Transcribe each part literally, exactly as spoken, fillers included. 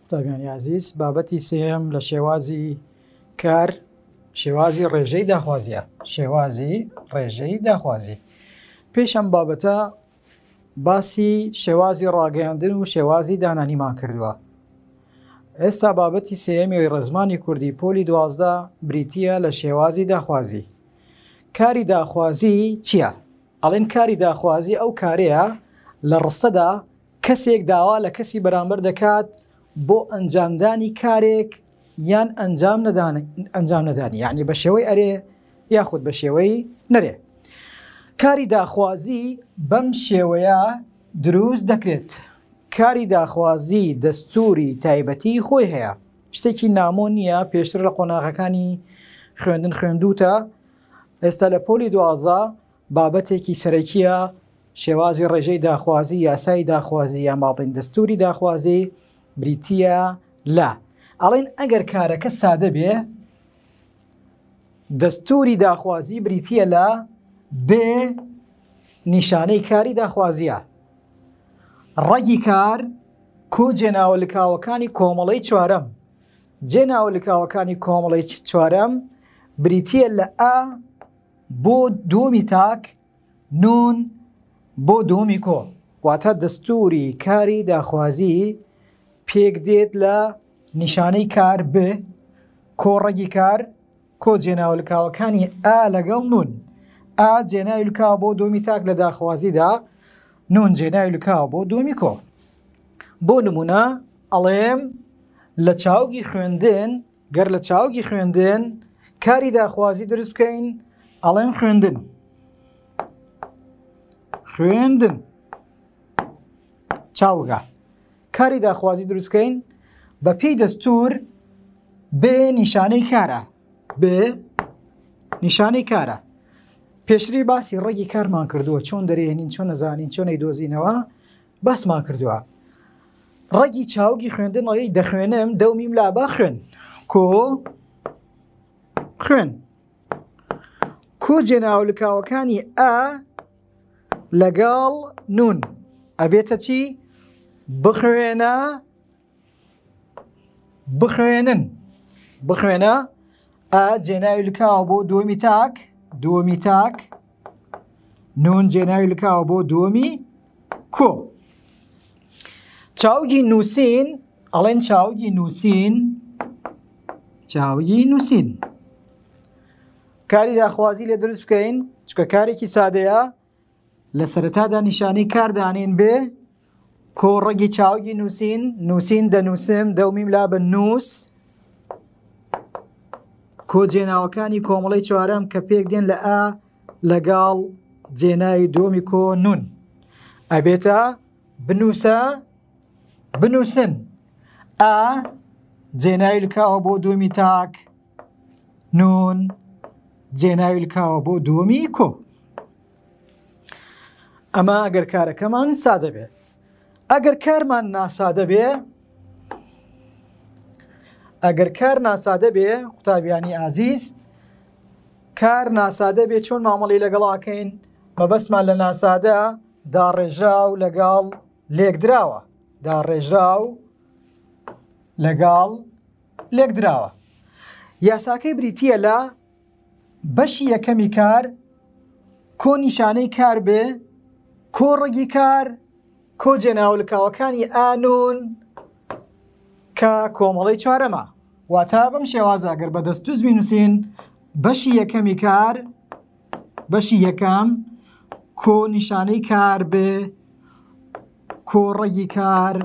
قوتابیانی عزیز بابەتی سێم لە شێوازی کار شێوازی ڕێژەی داخوازیە شێوازی ڕێژەی داخوازی پێش ئەم بابەتە باسی شێوازی ڕاگەیاندن و شێوازی دانانیمان کردووە. ئێستا بابەتی سێیەمی ڕێزمانی کوردی پۆلی دوازدە بریتیە لە شێوازی داخوازی. کاری داخوازی چییە؟ ئەڵێن کاری داخوازی ئەو کارەیە لە ڕستەدا کەسێک داوا لە کەسی بەرامبەر دەکات بۆ ئەنجامدانی کارێک یان ئەنجام ئەنجام نەدانی، یعنی بە شێوەی ئەرێ یاخود بە شێوەی نەرێ. کاری داخوازی بەم شێوەیە دروست دەکرێت. کاری داخوازی دەستوری تایبەتی خۆی هەیە، شتێکی نامۆ نییە، پێشتر لە قۆناغەکانی خوێندن خوێندوتە. ئێستا لە پۆلی دوازدە بابەتێکی سەرەکیە، شێوازی ڕێژەی داخوازی، یاسای داخوازی یا ماڵبین دەستوری داخوازی بریتیە لە. ئەڵێن ئەگەر کارەکە سادە بێ دەستوری داخوازی بریتیە لە بێ نیشانەی کاری داخوازیە. ڕەگی کار کۆ جێناوەلکاوەکانی کۆمەڵەی چوارەم. جێناوەلکاوەکانی کۆمەڵەی چوارەم بریتیە لە ئا بۆ دووەمی تاک نون بۆ دووەمی کۆ. واتە دەستوری کاری داخوازی پێک دێت لە نیشانەی کار ب، کۆ ڕەگی کار کۆ جێناوەلکاوەکانی ئا لەگەڵ نون. ئا جێناوەلکاوە بۆ دووەمی تاک لە داخوازیدا، نون جێناوەلکاوە بۆ دووەمی کۆ. بۆ نمونە ئەڵێم لە چاوگی خوێندن، گەر لە چاوگی خوێندن کاری داخوازی دروست بکەین، ئەڵێم خوێندن خوێندن چاوگە کاری داخوازی دروستکەین بە پێی دەستور بێ نیشانەی کارە بێ نیشانەی کارە. پێشتری باسی ڕێگی کارمان کردووە، چۆن دەرێنین، چۆن نەزانین، چۆن نەیدۆزینەوە باسمان کردووە. ڕێگی چاوگی خوێندن ئەڵێ دەخوێنم دەومیم لا با خوێن کۆ خوێن. کۆ جێناوەلکاوەکانی ئا لەگەڵ نون ئەبێتە چی؟ بخوێنە بخوێنن بخوێنە. ئا جێناوەلکاوە بۆ دووەمی تاک دووەمی تاک، نون جێناوەلکاوە بۆ دووەمی کۆ. چاوگی نووسین ئەڵێن چاوگی نووسین چاوگی نووسین کاری داخوازی لێ دروست بکەین، چکە کارێکی سادەیە. لە سەرەتادا نیشانەی کار دانێن بێ کۆ ڕەگی چاوگی نووسین، نووسین دەنووسم دەومیم لا بە نووس، کۆ جێناوەکانی کۆمەڵەی چوارەم کە پێک دێن لە ئا لەگەڵ جێناوی دووەمی کۆ نون ئەبێتە بنووسە بنووسن. ئا جێناوەلکاوە بۆ دووەمی تاک نون جێناوەلکاوە بۆ دووەمی کۆ. ئەمە ئەگەر کارەکەمان سادە بێ. ئەگەر کارمان ناسادە بێ ئەگەر کار ناسادە بێ قوتابیانی ئازیز، کار ناسادە بێ چۆن مامەڵی لەگەڵاکەین؟ مەبەستمان لە ناسادە داڕێژرا و لەگەڵ لێکدراوە داڕێژرا و لەگەڵ لێکدراوە. یاساکەی بریتیە لە بەشی یەکەمی کار کۆ نیشانەی کار بێ کۆ ڕەگی کار کۆ جێناوەلکاوەکانی ئانون کە کۆمەڵەی چوارەمە. واتە بەم شێوازە ئەگەر بەدەست دووز بینووسین بەشی یەکەمی کار بەشی یەکەم کۆ نیشانەی کار بێ کۆ ڕەگی کار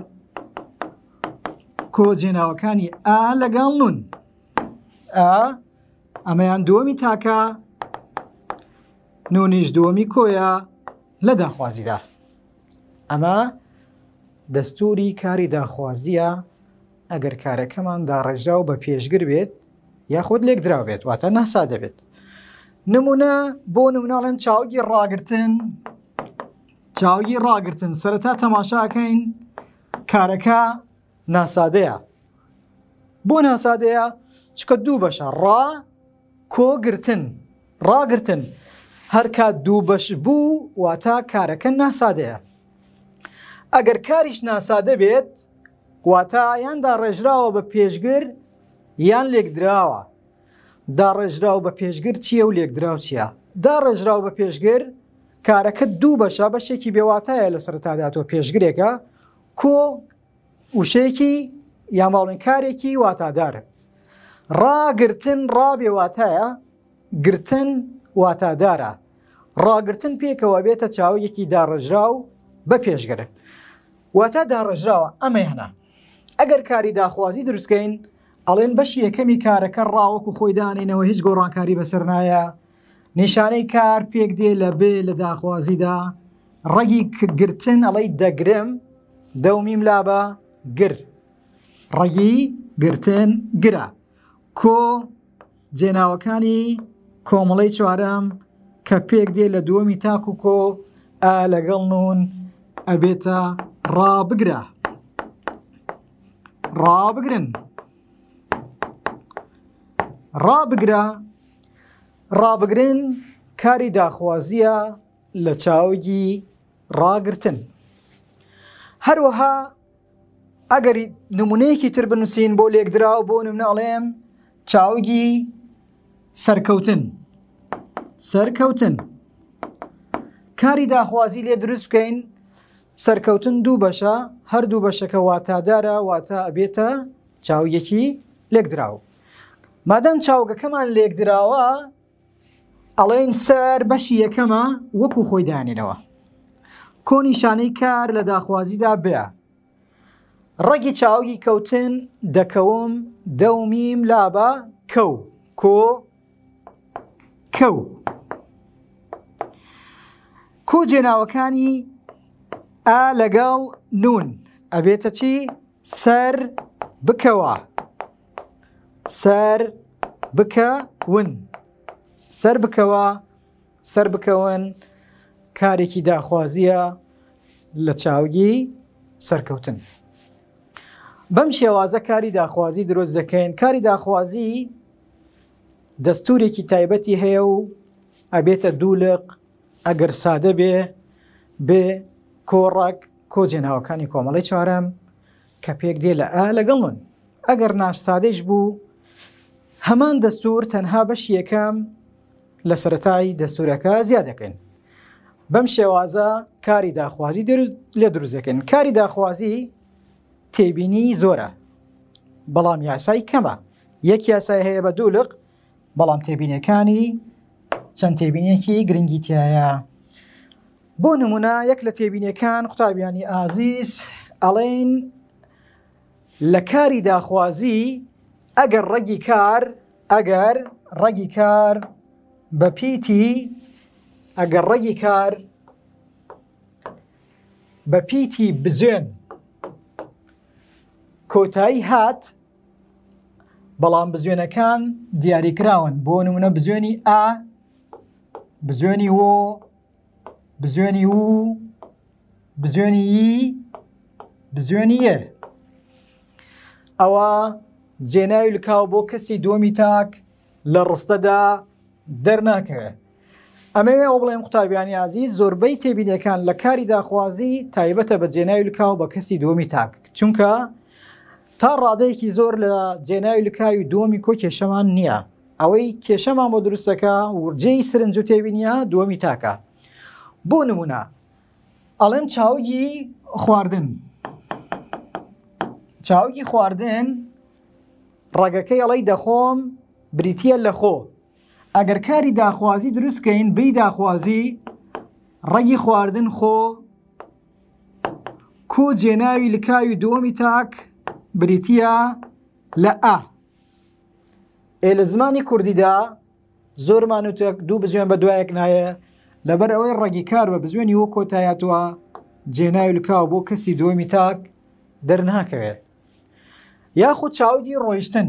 کۆ جێناوەکانی ئا لەگەڵ نون. ئا ئەمەیان دووەمی تاکە، نونیش دووەمی کۆیە لە داخوازیدا. ئەمە دەستوری کاری داخوازیە ئەگەر کارەکەمان داڕێژرا و بە پێشگر بێت یاخود لێکدراو بێت، واتە ناسادە بێت. نمونە بۆ نموناڵێن چاوگی ڕاگرتن چاوگی ڕاگرتن سەرەتا تەماشاکەین کارەکە ناسادەیە. بۆ ناسادەیە؟ چکە دوو بەشە ڕا کۆگرتن ڕاگرتن. هەر کات دوو بەش بوو واتە کارەکە ناسادەیە. ئەگەر کاریش ناسادە بێت واتە یان داڕێژراوە بە پێشگر یان لێکدراوە. داڕێژراو بە پێشگر چییە و لێکدراو چییە؟ داڕێژراو بە پێشگر کارەکە دوو بەشە، بەشێکی بێواتایە لە سەرەتاداتەوە پێشگرێکە کۆ وشەیەکی یان باڵێن کارێکی واتادارە. ڕاگرتن ڕابێواتایە، گرتن واتادارە. ڕاگرتن پێکەوە بێتە چاوەیەکی داڕێژراو بە پێشگرە. واتە داڕێژراوە ئەمەیانە. ئەگەر کاری داخوازی دروستکەین ئەڵێن بەشی یەکەمی کارەکە ڕاوەکو خۆی دانێنەوە هیچ گۆڕانکاری بەسەر نایە. نیشانەی کار پێک دێ لە بێ لە داخوازیدا. ڕەگی گرتن ئەڵەی دەگرم دەومیم لابە گر. ڕەگی گرتن گرە. کۆ جێناوەکانی کۆمەڵەی چوارەم کە پێک دێ لە دووەمی تاک و کۆ ئا لەگەڵ نون ئەبێتە ڕابگرە. ڕابگرن. ڕابگرە. ڕابگرن کاری داخوازیە لە چاوەگی ڕاگرتن. هەروەها ئەگەر نمونەیەکی تر بنووسین بۆ لێکدراو بۆ نمونەڵێم چاوەگی سەرکەوتن. سەرکەوتن کاری داخوازی لێ دروست بکەین. سەرکەوتن دوو بەشە، هەردوو بەشەکە واتادارە، واتە ئەبێتە چاویەکی لێکدراو. مادەم چاوگەکەمان لێکدراوە ئەڵێن سەر بەشی یەکەمە وەکو خۆی دانێنەوە. کۆ نیشانەی کار لە داخوازیدا بێ. ڕەگی چاوگی کەوتن دەکەوم دەومیم لابە کەو. کۆ کەو. کۆ جێناوەکانی ئا لەگەڵ نون ئەبێتە چی؟ سەر بکەوە. سەر بکەون. سەر بکەوە. سەر بکەون کارێکی داخوازیە لە چاوگی سەرکەوتن. بەم شێوازە کاری داخوازی دروست دەکەین. کاری داخوازی دەستورێکی تایبەتی هەیە و ئەبێتە دوولق ئەگەر سادە بێ بێ کۆڕک کۆ جێناوەکانی کۆمەڵی چوارەم کە پێک دێ لە ئا لەگەڵن. ئەگەر ناش سادەش بوو هەمان دەستور تەنها بەشی یەکەم لە سەرەتای دەستورەکە زیاد دەکەین. بەم شێوازە کاری داخوازی لێ دروست دەکەین. کاری داخوازی تێبینی زۆرە بەڵام یاسای کەمە. یەک یاسای هەیە بە دوولق بەڵام تێبینیەکانی چەند تێبینیەکی گرنگی تایە. بۆ نمونە یەک لە تێبینیەکان قوتابیانی ئازیز ئەڵێن لە کاری داخوازی ئەگەر ڕەگی کار ئەگەر ڕەگی کار بە پیتی ئەگەر ڕەگی کار بە پیتی بزوێن کۆتایی هات بەڵام بزوێنەکان دیاریکراون. بۆ نمونە بزوێنی ئا، بزوێنی وۆ، بزوێنی و، بزوێنی ی، بزوێنی یە. ئەوە جێناوی لکاو بۆ کەسی دووەمی تاک لە ڕستەدا دەرناکەوێت. ئەمەوێ ئەو بڵێم قوتابیانی عزیز زۆربەی تێبینیەکان لە کاری داخوازی تایبەتە بە جێناوی لکاو بە کەسی دووەمی تاک، چونکە تا ڕادەیەکی زۆر لە جێناوی لکاوی دووەمی کۆ کێشەمان نییە. ئەوەی کێشەمان بۆ دروستەکە ورجەی سرنج و تێبینیە دووەمی تاکە. بۆ نمونە ئەڵێم چاوگی خواردن. چاوگی خواردن ڕەگەکەی ئەڵەی دەخۆم بریتە لە خۆ. ئەگەر کاری داخوازی دروستکەین بی داخوازی ڕەگی خواردن خۆ کۆ جێناوی لکاوی دووەمی تاک بریتە لە ئا. ئێ لە زمانی کوردیدا زۆرمان وتە دوو بزوێن بە دوایەک نایە لەبەر ئەوەی ڕەگی کار بە بزوێنی وە کۆتایەتەوە جێناوی لکاو بۆ کەسی دووەمی تاک دەرناکەوێت. یاخود چاوگی ڕۆیشتن.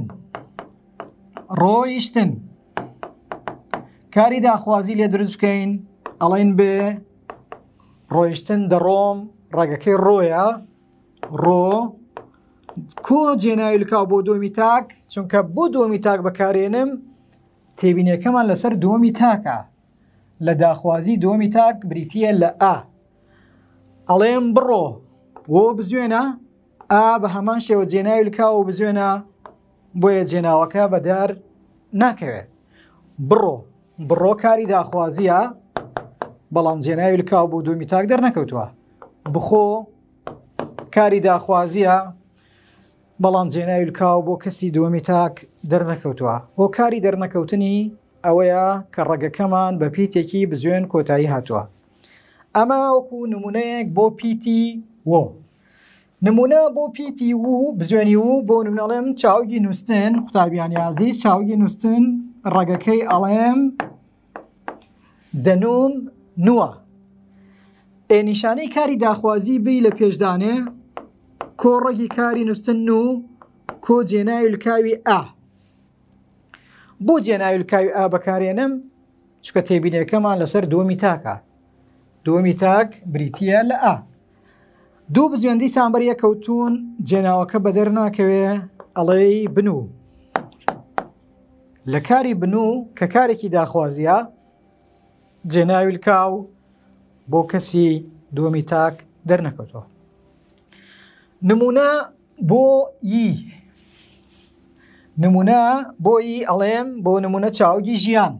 ڕۆیشتن کاری داخوازی لێ دروست بکەین ئەڵێن بێ ڕۆیشتن دەڕۆم ڕێگەکەی ڕۆیە ڕۆ کۆ جێناوی لکاو بۆ دووەمی تاک چونکە بۆ دووەمی تاک بەکارێنم تێبینیەکەمان لەسەر دووەمی تاکە لە داخوازی دووەمی تاک بریتە لە ئا. ئەڵێم بڕۆ وۆ بزوێنە ئا بە هەمان شێوە جێناوی لکاو و بزوێنە بۆیە جێناوەکە بەدار ناکەوێت. بڕۆ بڕۆ کاری داخوازیە بەڵام جێناوی لکاو بۆ دومی تاک دەرنەکەوتووە. بخۆ کاری داخوازیە بەڵام جێناوی لکاو بۆ کەسی دومی تاک دەرنەکەوتووە. بۆ کاری دەرنەکەوتنی ئەوەیە کە ڕێگەکەمان بە پیتێکی بزوێن کۆتایی هاتووە. ئەمە وەکو نمونەیەک بۆ پیتی وۆ. نمونە بۆ پیتی و بزوێنی و بۆ نمونەڵێم چاوگی نووسن قوتابیانی عزیز چاوگی نووسن ڕێگەکەی ئەڵێم دەنووم نووە. ئێنیشانەی کاری داخوازی بی لە پێشدانێ کۆ ڕێگی کاری نووسن و کۆ جێناوی لکاوی ئا. بۆ جێناوی لکاوی ئا بەکارێنم چکە تێبینەکەمان لەسەر دووەمی تاکە. دووەمی تاک بریتیە لە ئا. دوو بزوێندی سامبەر یەکەوتون جێناوەکە بەدەر ناکەوێ ئەڵێی بنوو. لە کاری بنوو کە کارێکی داخوازیە جێناوی لکاو بۆ کەسی دووەمی تاک دەرنەکەوتەوە. نمونە بۆ یی. نمونە بۆ یی ئەڵێم بۆ نمونە چاوگی ژیان.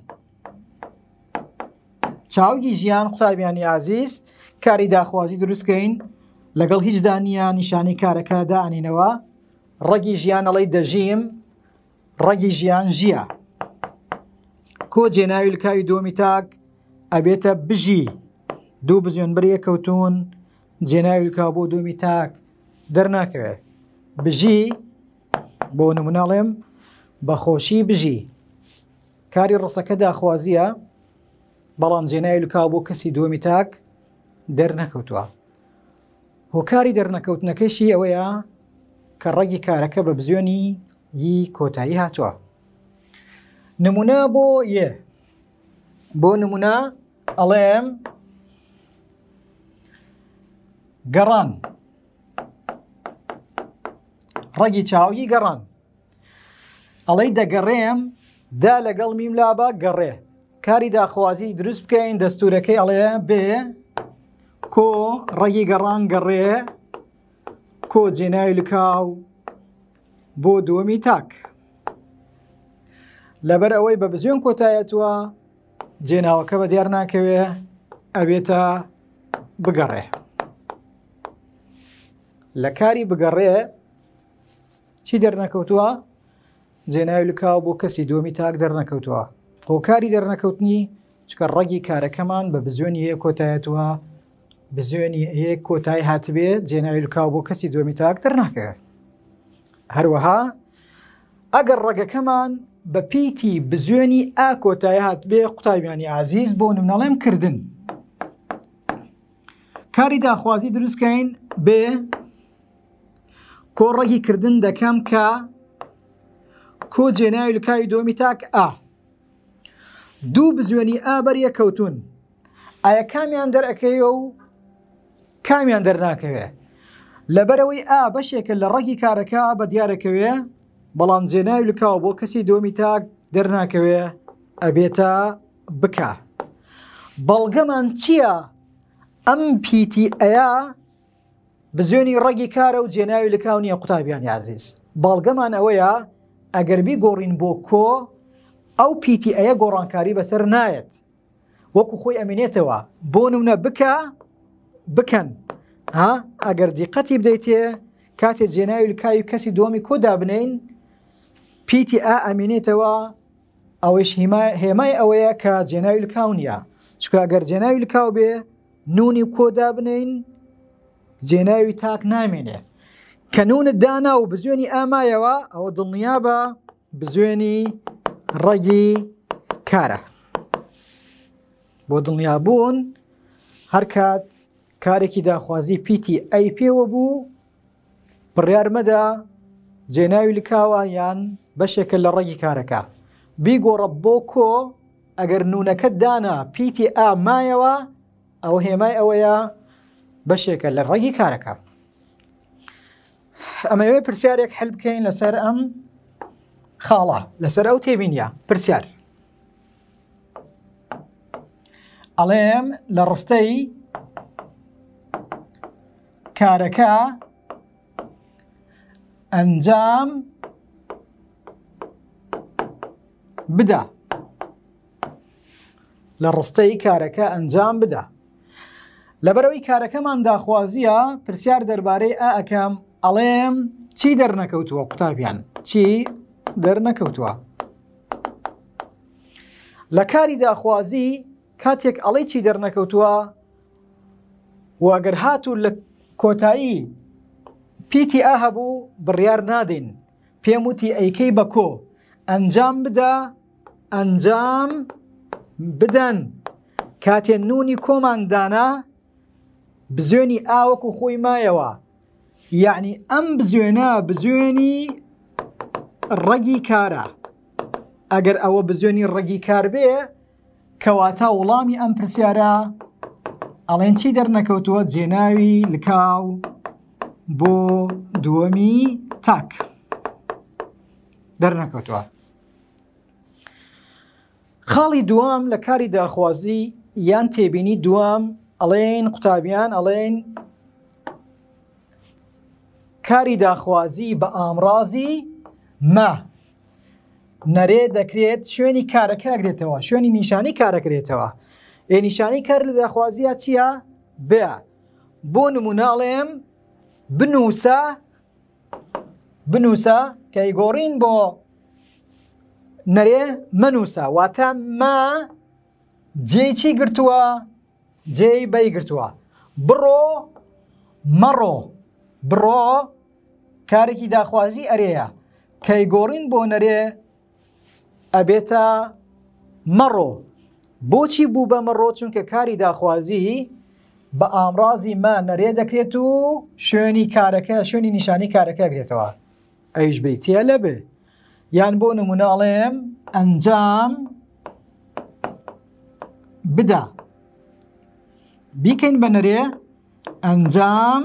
چاوگی ژیان قوتابیانی عزیز کاری داخوازی دروستکەین لەگەڵ هیچ دانیە نیشانی کارەکە دانینەوە ڕەگی ژیان ئەڵەی دەژیم ڕەگی ژیان ژیە. کۆ جێناوی لکاوی دووەمی تاک ئەبێتە بژی. دوو بزوێنبەر یەکەوتون جێناوی لکاو بۆ دووەمی تاک دەرناکەوێت. بژی بۆ نمونەڵێم بەخۆشی بژی. کاری ڕسەکە داخوازیە بەڵام جێناوی لکاو بۆ کەسی دووەمی تاک دەرنەکەوتووە. هۆکاری دەرنەکەوتنەکەشی ئەوەیە کە ڕەگی کارەکە بە بزوێنی یی کۆتایی هاتووە. نمونە بۆ یێ. بۆ نمونە ئەڵێم گەڕان. ڕەگی چاوی گەڕان. ئەڵەی دەگەڕێم دا لەگەڵ میم لابە گەڕێ. کاری داخوازی دروست بکەین دەستورەکەی ئەڵێ بێ کۆ ڕەگی گەڕان گەڕێ کۆ جێناوی لکاو بۆ دووەمی تاک. لەبەر ئەوەی بە بزوێن کۆتایەتوە جێناوەکە بە دیار ناکەوێ ئەبێتە بگەڕێ. لە کاری بگەڕێ چی دەرنەکەوتووە؟ جێناوی لکاو بۆ کەسی دووەمی تاک دەرنەکەوتووە. هۆکاری دەرنەکەوتنی چکە ڕەگی کارەکەمان بە بزوێنی هەیە کۆتایەتوە بزوێنی هەیە کۆتایی هاتبێ جێناوی لکاو بۆ کەسی دووەمی تاک دەرناکەوێت. هەروەها ئەگەر ڕێگەکەمان بە پیتی بزوێنی ئا کۆتایی هاتبێ قوتابیانی عزیز بۆ نمونەڵێم کردن. کاری داخوازی دروستکەین بێ کۆ ڕێگی کردن دەکەم کە کۆ جێناوی لکاوی دووەمی تاک ئا. دوو بزوێنی ئا بەریەکەوتون ئایا کامیان دەرەکەوێ و کامیان دەرناکەوێ؟ لەبەرەوەی ئا بەشێکە لە ڕەگی کارەکە بە دیارەکەوێ بەڵام جێناوی لکاو بۆ کەسی دووەمی تاک دەرناکەوێ ئەبێتە بکە. بەڵگەمان چییە؟ ئەم پیتی ئەیە بزوێنی ڕەگی کارە و جێناوی لکاو نییە قوتابیانی عزیز. بەڵگەمان ئەوەیە ئەگەر بیگۆڕین بۆ کۆ ئەو پیتی ئەیە گۆڕانکاری بەسەر نایەت وەکو خۆی ئەمێنێتەوە. بۆ نمونە بکە بکەن ها ئەگەر دیقەتی بدەیتێ کاتێ جێناوی لکاوی کەسی دووەمی کۆدا بنین پیتی ئا ئەمێنێتەوە ئەوەش هێمای ئەوەیە کە جێناوی لکاو نییە. چکە ئەگەر جێناوی لکاو بێ نونی کۆدا بنین جێناوی تاک نامێنێ. کە نونت دانا و بزوێنی ئامایەوە ئەوە دڵنیا بە بزوێنی ڕەگی کارە. بۆ دڵنیابوون هەر کات کارێکی داخوازی پیتی ئەی پێوە بوو بڕیارمەدا جێناوی لکاوە یان بەشێکە لە ڕێگی کارەکە بیگۆڕە بۆ کۆ ئەگەر نونەکەت دانا پیتی ئا مایەوە ئەو هێمای ئەوەیە بەشێکە لە ڕێگی کارەکە. ئەمەوێ پرسیارێک حل بکەین لەسەر ئەم خاڵە لەسەر ئەو تێبینیە. پرسیار ئەڵێم لە ڕستەی کارەکە ئەنجام بدە لە ڕستەی کارەکە ئەنجام بدە. لەبەرەوەی کارەکەمان داخوازیە پرسیار دەربارەی ئا ئەەکەم ئەڵێم چی دەرنەکەوتووە قوتابیان چی دەرنەکەوتووە. لە کاری داخوازی کاتێک ئەڵێ چی دەرنەکەوتووە واگەر هاتوو لە کۆتایی پیتی ئا هەبوو بڕیار نادەین پێم وتی ئەیکەی بە کۆ ئەنجام بدە ئەنجام بدەن. کاتێ نونی کۆماندانا بزوێنی ئاوەکو خۆی مایەوە یعنی ئەم بزوێنە بزوێنی ڕەگی کارە. ئەگەر ئەوە بزوێنی ڕەگی کار بێ کەواتە وڵامی ئەم پرسیارە ئەڵێن چی دەرنەکەوتووە جێناوی لکاو بۆ دووەمی تاک دەرنەکەوتووە. خاڵی دووەم لە کاری داخوازی یان تێبینی دووەم ئەڵێن قوتابیان ئەڵێن کاری داخوازی بە ئامڕازی مە نەرێ دەکرێت شوێنی کارەکە ئەگرێتەوە شوێنی نیشانی کارەکرێتەوە. ئێ نیشانی کار لە داخوازیە چییە؟ بێ بۆ نموناڵێم بنووسە بنووسە کەیگۆڕین بۆ نەرێ منووسە واتە ما جێی چی گرتووە جێی بەی گرتووە. بڕۆ مەڕۆ بڕۆ کارێکی داخوازی ئەرەیە کەیگۆڕین بۆ نەرێ ئەبێتە مەڕۆ. بۆچی بوو بە مەڕۆ؟ چونکە کاری داخوازی بە ئامڕازی مە نەرێ دەکرێت و شوێنی کارەکە شوێنی نیشانی کارەکە گرێتەوە. ئەیش بیتە لەبێ یان بۆ نموناڵێم ئەنجام بدە بیکەین بە نەرێ ئەنجام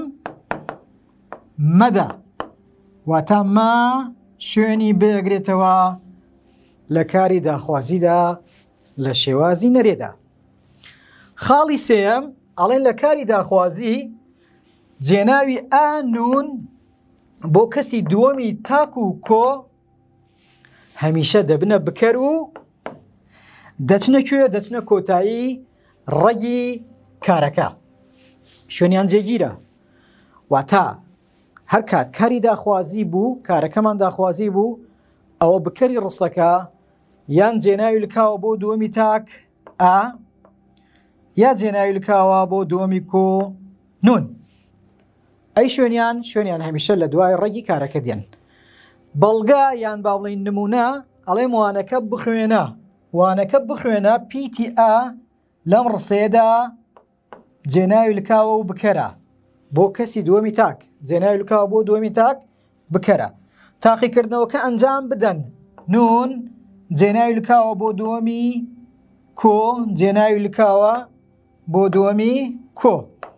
مەدە واتە مە شوێنی بێگرێتەوە لە کاری داخوازیدا لە شێوازی نەرێدا. خاڵی سێم ئەڵێن لە کاری داخوازی جێناوی ئا نون بۆ کەسی دووەمی تاک و کۆ هەمیشە دەبنە بکەر و دەچنە کوێ دەچنە کۆتایی ڕەگی کارەکە شوێنیان جێگیرە. واتە هەر کات کاری داخوازی بوو کارەکەمان داخوازی بوو ئەوە بکەری ڕستەکە یان جێناوی لکاوە بۆ دووەمی تاک ئا یا جێناوی لکاوە بۆ دووەمی کۆ نون. ئەی شوێنیان شوێنیان هەمیشە لە دوای ڕێگی کارەکە دێن. بەڵگا یان با بڵین نمونە ئەڵێم وانەکە بخوێنە وانەکە بخوێنە پیتی ئا لەم ڕسێدا جێناوی لکاوە و بکەرە بۆ کەسی دووەمی تاک جێناوی لکاوە بۆ دووەمی تاک بکەرە. تاقیکردنەوەکە ئەنجام بدەن نون جێناوی لکاوە بۆ دووەمی کۆ جێناوی لکاوە بۆ دووەمی کۆ.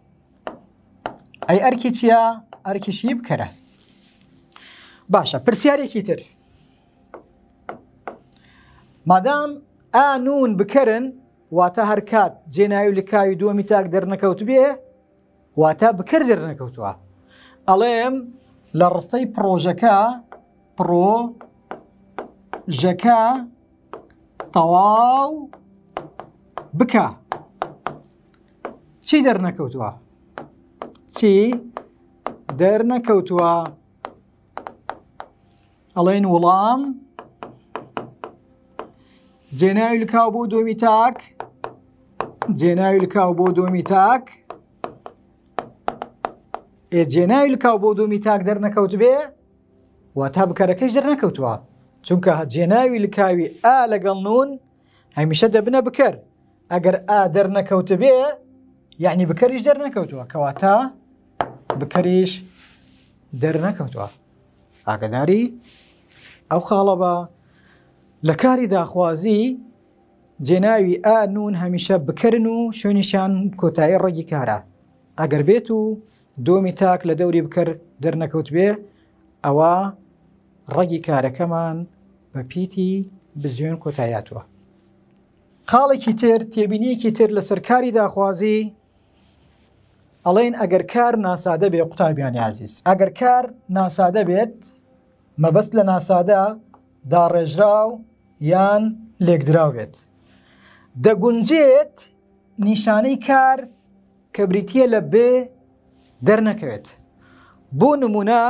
ئەی ئەرکی چییە؟ ئەرکیشی بکەرە. باشە پرسیارێکی تر مادام ئا نون بکەرن واتە هەر کات جێناوی لکاوی دووەمی تاک دەرنەکەوت بێ واتە بکەر دەرنەکەوتووە. ئەڵێم لە ڕستەی پرۆژەکە پرۆژەکە تەواو بکە چی دەرنەکەوتووە چی دەرنەکەوتووە. ئەڵێن وەڵام جێناوی لکاو بۆ دووەمی تاک جێناوی لکاو بۆ دووەمی تاک ئێ جێناوی لکاو بۆ دووەمی تاک دەرنەکەوت بێ واتە بکەرەکەش دەرنەکەوتووە چونکە جێناوی لکاوی ئا لەگەڵ نون هەمیشە دەبنە بکەر. ئەگەر ئا دەرنەکەوت بێ یعنی بکەریش دەرنەکەوتووە کەواتە بکەریش دەرنەکەوتووە. ئاگداری ئەو خاڵە بە لە کاری داخوازی جێناوی ئا نون هەمیشە بکەرن و شوێنیشان کۆتایی ڕێگی کارە. ئەگەر بێت و دووەمی تاک لە دەوری بکەر دەرنەکەوت بێ ئەوە ڕێگی کارەکەمان بە پیتی بزوێن کۆتاییاتوە. خاڵێکی تر تێبینیەکی تر لە سەرکاری داخوازی ئەڵێن ئەگەر کار ناسادە بێ قوتابیانی عزیز ئەگەر کار ناسادە بێت مەبەست لە ناسادە داڕێژراو یان لێکدراوێت. دەگونجێت نیشانەی کار کە بریتیە لە بێ دەرنەکەوێت. بۆ نمونە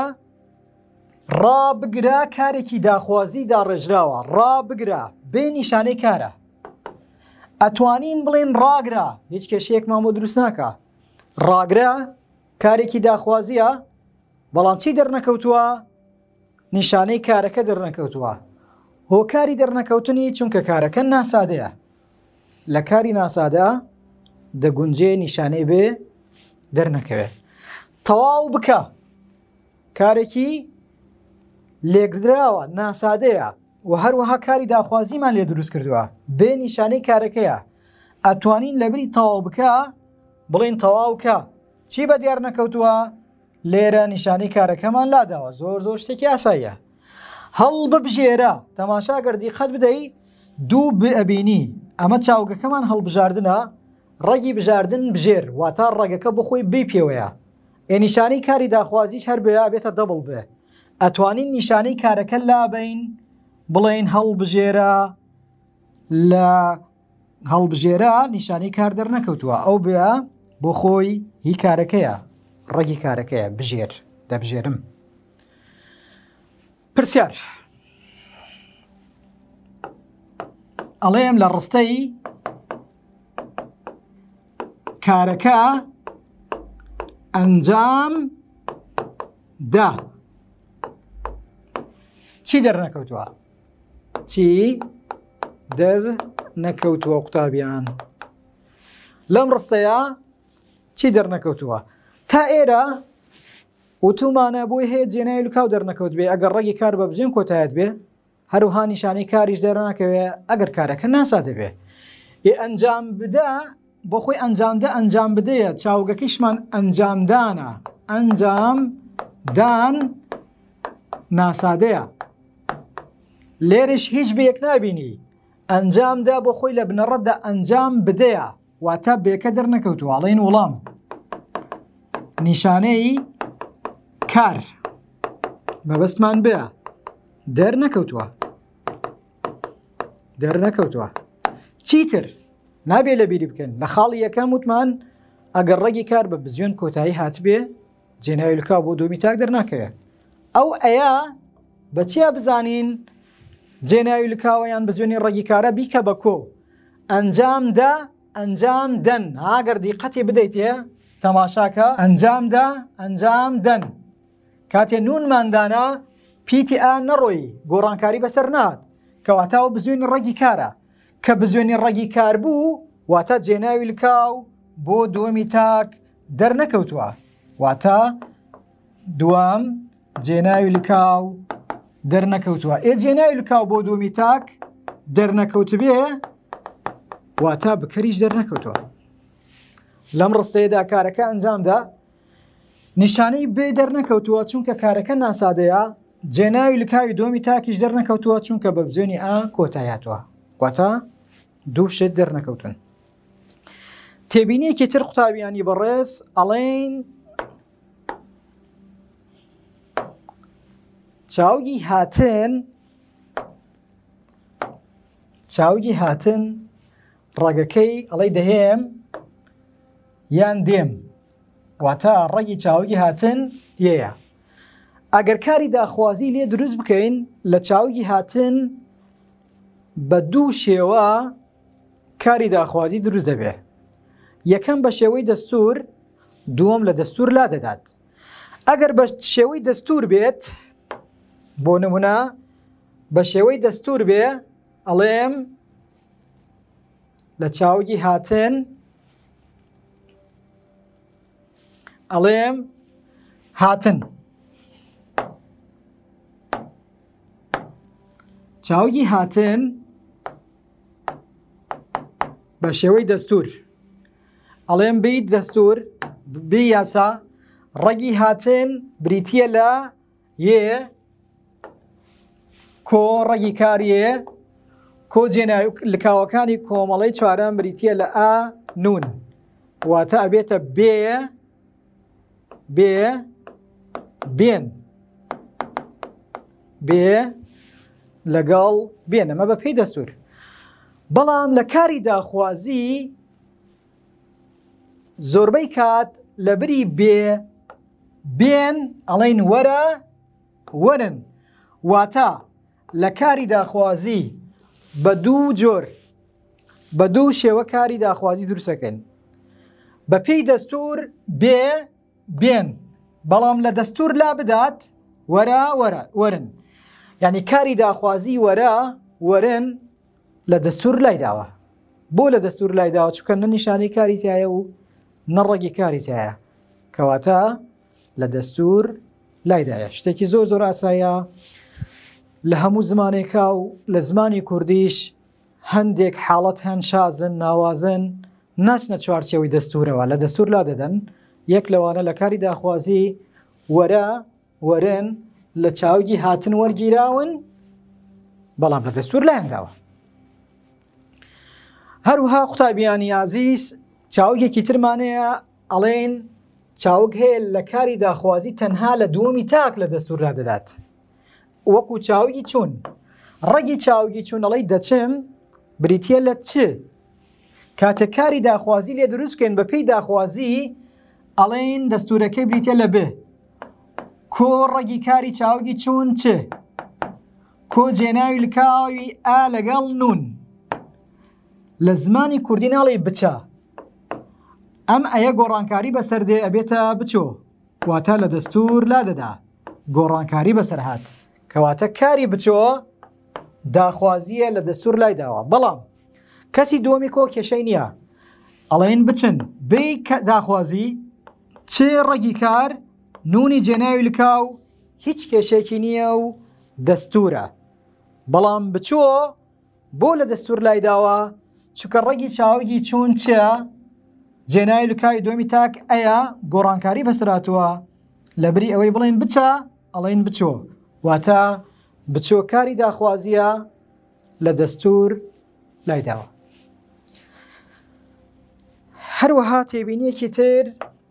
ڕابگرا کارێکی داخوازی داڕێژراوە، ڕابگرا بێ نیشانەی کارە. ئەتوانین بڵێن ڕاگرا، هیچ کێشەیەکمان بۆ دروست ناکە. ڕاگرا کارێکی داخوازیە بەڵام چی دەرنەکەوتووە؟ نیشانەی کارەکە دەرنەکەوتووە. هۆکاری دەرنەکەوتنی چونکە کارەکە ناسادەیە. لە کاری ناسادە دەگونجێ نیشانەی بێ دەرنەکەوێت. تەواو بکە کارێکی لێکدراوە ناسادەیە و هەروەها کاری داخوازیمان لێ دروست کردووە بێ نیشانەی کارەکەیە. ئەتوانین لەبری تەواو بکە بڵین تەواوکە چی بە دیار نەکەوتووە؟ لێرە نیشانەی کارەکەمان لاداوە. زۆر زۆر شتێکی ئاساییە. هەڵ ببژێرە، تەماشا گەردی قەت بدەی دوو بئەبینی ئەمە چاوگەکەمان هەڵبژاردنە، ڕەگی بژاردن بژێر واتە ڕێگەکە بۆ خۆی بێ پێوەیە. ئێ نیشانەی کاری داخوازیش هەر بێ بێتە دەبڵ بێ. ئەتوانین نیشانەی کارەکە لابین بڵێن هەڵبژێرە، لە هەڵبژێرە نیشانەی کار دەرنەکەوتووە ئەو بێ بۆ خۆی هی کارەکەیە، ڕەگی کارەکەیە بژێر دەبژێرم. پرسیار ئەڵێم لە ڕستەی کارەکە ئەنجام دا چی دەرنەکەوتووە؟ چی دەرنەکەوتووە قوتابیان؟ لەم ڕستەیە چی دەرنەکەوتووە؟ تا ئێرە وتومانە بۆی هەیە جێناوی لوکاو دەرنەکەوت بێ ئەگەر ڕێگی کار بە بزوێن کۆتایەت بێ، هەروها نیشانەی کاریش دەرنەکەوێ ئەگەر کارەکە ناسادە بێ. ئێ ئەنجام بدە بۆ خۆی ئەنجامدە ئەنجام بدەیە، چاوگەکەیشمان ئەنجامدانە، ئەنجام دان ناسادەیە. لێرش هیچ بەیەک نابینی، ئەنجامدا بۆ خۆی لە بنەڕەتدا ئەنجام بدەیە واتە بێکە دەرنەکەوتووە. ئەڵێن وەڵام نیشانەی کار مەبەستمان بێ دەرنەکەوتووە، دەرنەکەوتووە. چیتر نابێ لە بیری بکەن. لە خاڵی یەکەم وتمان ئەگەر ڕێگی کار بە بزوێن کۆتایی هاتبێ جێناوی لوکاو بۆ دومی تاک دەرناکەوێت. ئەو ئەیە بە چیا بزانین جێناوی لوکاوە یان بزوێنی ڕێگی کارە بیکە بە کۆ ئەنجام دا ئەنجام دەن. ئاگەر دیقەتی بدەیتێ تەماشاکە ئەنجامدا ئەنجام دەن. کاتێ نونماندانە پیتی ئا نەڕۆی گۆڕانکاری بەسەر نات کەواتاوە بزوێنی ڕێگی کارە کە بزوێنی ڕێگی کار بوو واتە جێناوی لوکاو بۆ دووەمی تاک دەرنەکەوتووە، واتە دوام جێناوی لوکاو دەرنەکەوتووە. ئێ جێناوی لوکاو بۆ دووەمی تاک دەرنەکەوت بێ واتە بکەریش دەرنەکەوتووە. لەم ڕستەیەدا کارەکە ئەنجامدا نیشانەی بێ دەرنەکەوتووە چونکە کارەکە ناسادەیە، جێناوی لوکاوی دووەمی تاکیش دەرنەکەوتووە چونکە بە بزوێنی ئا کۆتایاتوە، واتە دوو شت دەرنەکەوتن. تێبینیەکی تر قوتابیانی بەڕێز ئەڵێن چاوگی هاتن چاوگی هاتن ڕێگەکەی ئەڵەی دەهێم یان دێم، واتە ڕێگی چاوگی هاتن یەیە. ئەگەر کاری داخوازی لێ دروست بکەین لە چاوگی هاتن بە دوو شێوە کاری داخوازی دروست دەبێ. یەکەم بە شێوەی دەستور، دووەم لە دەستور لا دەدات. ئەگەر بە شێوەی دەستور بێت بۆ نمونە بە شێوەی دەستور بێ ئەڵێم لە چاوگی هاتن ئەڵێم هاتن، چاوگی هاتن بە شێوەی دەستور ئەڵێم بیت دەستور بی یاسا ڕێگی هاتن بریتیە لە یێ کۆ ڕێگی کاریێ کۆ جێناوی لکاوەکانی کۆمەڵەی چوارەم بریتیە لە ئا نون، واتە ئەبێتە بێ بێ بێن بێ لەگەڵ بێن ئەمە بە پێی دەستور. بەڵام لە کاری داخوازی زۆربەی کات لە بری بێ بێن ئەڵێن وەرە وەرن، واتە لە کاری داخوازی بە دوو جۆر بە دوو شێوە کاری داخوازی دروستەکەن. بە پێی دەستور بێ بێن، بەڵام لە دەستور لا بدات وەرە وەرە وەرن، یعنی کاری داخوازی وەرە وەرن لە دەستور لای داوە. بۆ لە دەستور لای داوە؟ چونکە نە نیشانەی کاری تایە و نەڕەگی کاری تایە، کەواتە لە دەستور لایدایە. شتێکی زۆر زۆر ئاسایە لە هەموو زمانێکا و لە زمانی کوردیش هەندێک حاڵەت هەن شازن ناوازن ناچنە چوارچێوەی دەستورەوە، لە دەستور لا دەدەن. یەک لەوانە لە کاری داخوازی وەرە وەرن لە چاوگی هاتن وەرگیراون، بەڵام لە دەستور لایەنداوە. هەروها قوتابیانی عزیز چاوگێکی ترمانەیە ئەڵێن چاوگ هەیە لە کاری داخوازی تەنها لە دووەمی تاک لە دەستوردا دەدات، وەکو چاوگی چوون. ڕەگی چاوگی چوون ئەڵەی دەچم بریتە لە چ؟ کاتێک کاری داخوازی لێ دروستکەین بە پێی داخوازی ئەڵێن دەستورەکەی بریتە لە بێ. کۆ ڕەگی کاری چاوگی چوون چ؟ کۆ جێناوی لکاوی ئا لەگەڵ نون. لە زمانی کوردی ناڵێ بچە، ئەم ئەیە گۆڕانکاری بەسەر دێ ئەبێتە بچۆ، واتە لە دەستور لا دەدا گۆڕانکاری بەسەر هات، کەواتە کاری بچۆ داخوازیە لە دەستور لای داوە. بەڵام کەسی دووەمی کۆ کێشەی نییە، ئەڵێن بچن بێ داخوازی چێ ڕەگی کار نونی جێناوی لکاو هیچ کێشێکی نییە و دەستورە. بەڵام بچۆ بۆ لە دەستور لای داوە؟ چونکە ڕەگی چاوگی چوون چە؟ جێناوی لکاوی دووەمی تاک ئەیە گۆڕانکاری بەسەراتوە، لە بری ئەوەی بڵێن بچە ئەڵێن بچۆ، واتە بچۆ کاری داخوازیە لە دەستور لای داوە. هەروەها تێبینیەکی تر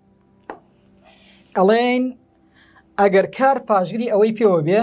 ئەڵێن ئەگەر کار پاشگری ئەوەی پێوە بێ،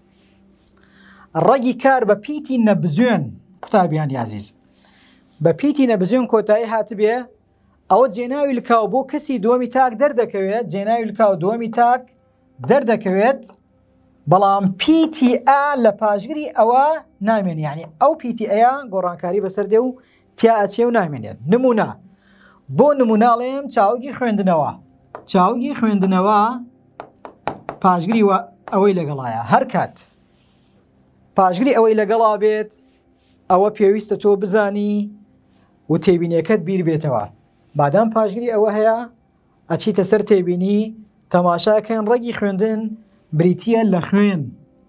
ڕەگی کار بە پیتی نەبزوێن قوتابیانی عزیز بە پیتی نەبزوێن کۆتایی هات بێ، ئەوە جێناوی لکاو بۆ کەسی دووەمی تاک دەردەکەوێت، جێناوی لکاو دووەمی تاک دەردەکەوێت، بەڵام پیتی ئا لە پاشگری ئەوە نامێن، یعنی ئەو پیتی ئەیە گۆڕانکاری بەسەر دێ و تیا ئەچێ و نامێنێت. نمونە بۆ نموناڵێم چاوگی خوێندنەوە، چاوگی خوێندنەوە پاشگری ئەوەی لەگەڵایە، هەر کات پاشگری ئەوەی لەگەڵا بێت ئەوە پێویستە تۆ بزانی و تێبینیەکەت بیر بێتەوە. بادام پاشگری ئەوە هەیە ئەچیتە سەر تێبینی تەماشاکەن ڕەگی خوێندن بریتە لە خوێن،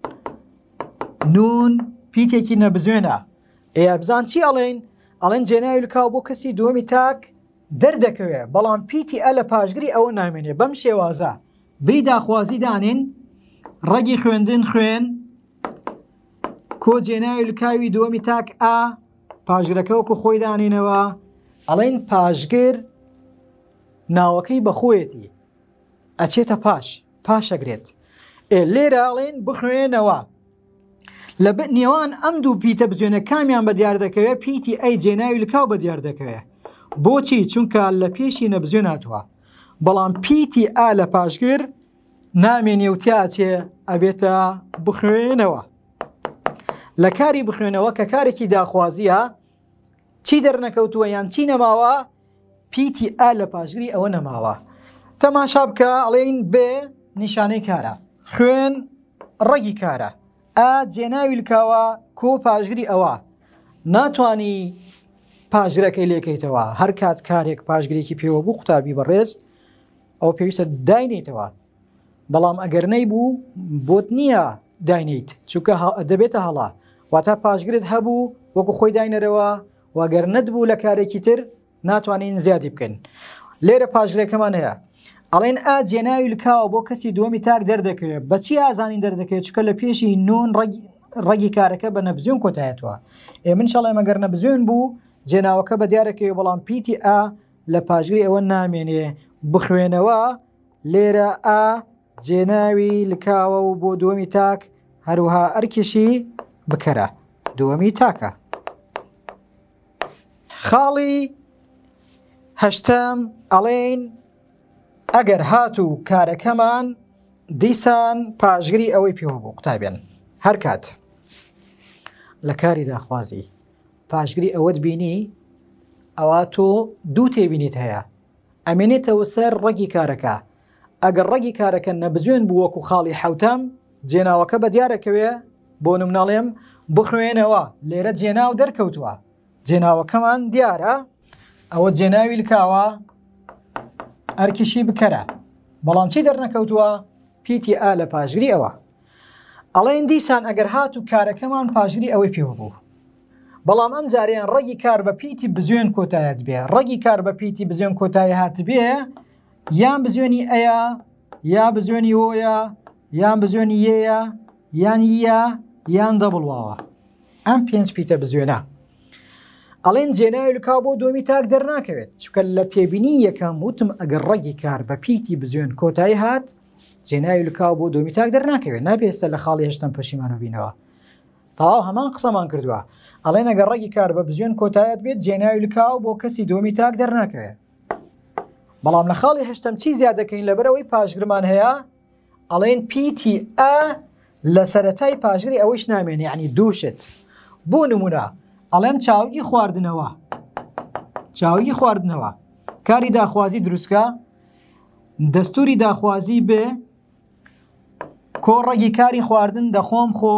نون پیتێکی نەبزوێنە. ئێ بزان چی ئەڵێن؟ ئەڵێن جێناوی لکاو بۆ کەسی دووەمی تاک دەردەکەوێت، بەڵام پیتی ئە لە پاشگری ئەوە نامێنێ. بەم شێوازە بێ داخوازی دانێن ڕەگی خوێندن خوێن، کۆ جێناوی لکاوی دووەمی تاک ئا، پاشگرەکە وەکو خۆی دانێنەوە، ئەڵێن پاشگر ناوەکەی بەخۆیەتی ئەچێتە پاش پاشەگرێت. لێرە ئەڵێن بخوێنەوە، لە نێوان ئەم دوو پیتە بزوێنە کامیان بە دیار دەکەوێت؟ پیتی ئەی جێناوی لکاو بە دیار دەکەوێت. بۆچی؟ چونکە لە پێشی نەبزوێن هاتووە، بەڵام پیتی ئا لە پاشگر نامێنێ و تیاچێ ئەبێتە بخوێنەوە. لە کاری بخوێنەوە کە کارێکی داخوازیە چی دەرنەکەوتووە یان چی نەماوە؟ پیتی ئا لە پاشگری ئەوە نەماوە. تەماشا بکە ئەڵێن بێ نیشانەی کارە، خوێن ڕەگی کارە، ئا جێناوی لکاوە کۆ پاشگری ئەوە، ناتوانی پاشگرەکەی لێکەیتەوە. هەر کات کارێک پاشگرێکی پێوە بوو قوتابی بەڕێز ئەو پێویستە داینێتەوە، بەڵام ئەگەر نەیبوو بۆت نییە داینیت، چونکە دەبێتە هەڵا، واتە پاشگرت هەبوو وەکو خۆی داینەرەوە، واگەر نەتبوو لە کارێکی تر ناتوانین زیادی بکەن. لێرە پاشگرەکەمان هەیە ئەڵێن ئا جێناوی لکاوە بۆ کەسی دووەمی تاک دەردەکەوێت. بەچی ئازانین دەردەکەوێت؟ چونکە لە پێشی نون ڕەگی کارەکە بە نەبزوێن کۆتایەتەوە. ئێ من شەڵێ مەگەر نەبزوێن بوو جێناوەکە بە دیارەکەوێت، بەڵام پیتی ئا لە پاشگری ئەوە نامێنێ. بخوێنەوە لێرە ئا جێناوی لکاوە و بۆ دووەمی تاک هەروها ئەرکیشی بکەرە دووەمی تاکە. خاڵی هەشتم ئەڵێن ئەگەر هاتوو کارەکەمان دیسان پاشگری ئەوەی پێوە بوو قوتابیان هەر کات لە کاری داخوازی پاشگری ئەوەت بینی ئەوە تۆ دوو تێبینیت هەیە ئەمێنێتەوە سەر ڕەگی کارەکە ئەگەر ڕەگی کارەکە نەبزوێن بوو وەکو خاڵی حەوتەم جێناوەکە بە دیارەکەوێ بۆ نمناڵێم بخوێنەوە لێرە جێناو دەرکەوتووە جێناوەکەمان دیارە ئەوە جێناوی لکاوە ئەرکیشی بکەرە بەڵام چی دەرنەکەوتووە پیتی ئا لە پاشگری ئەوە ئەڵێن دیسان ئەگەر هات و کارەکەمان پاشگری ئەوەی پێوە بوو بەڵام ئەم جاریان ڕەگی کار بە پیتی بزوێن کۆتایەت بێ ڕەگی کار بە پیتی بزوێن کۆتایی هات بێ یان بزوێنی ئەیە یا بزوێنی ئۆیە یان بزوێنی یەیە یان یە یان دەبڵواوە ئەم پێنج پیتە بزوێنە ئەڵێن جێناوی لکاو بۆ دۆمی تاک دەرناکەوێت چکە لە تێبینی یەکەم وتم ئەگەر ڕەگی کار بە پیتی بزوێن کۆتایی هات جێناوی لکاو بۆ دۆمی تاک دەرناکەوێت نابێستە لە خاڵی هێشتم پەشیمانە بینەوە تاواو هەمان قسەمان کردووە ئەڵێن ئەگەر ڕەگی کار بە بزوێن کۆتایەت بێت جێناوی لکاو بۆ کەسی دۆمی تاک دەرناکەوێت بەڵام لە خاڵی هێشتم چی زیادەکەین لەبەرەوەی پاشگرمان هەیە ئەڵێن پیتی ئا لە سەرەتای پاشگری ئەوەش نامێنێ یعنی دووشت بۆ نمونە ئەڵێم چاوگی خواردنەوە چاوگی خواردنەوە کاری داخوازی دروستکە دەستوری داخوازی بێ کۆ ڕەگی کاری خواردن دەخۆم خۆ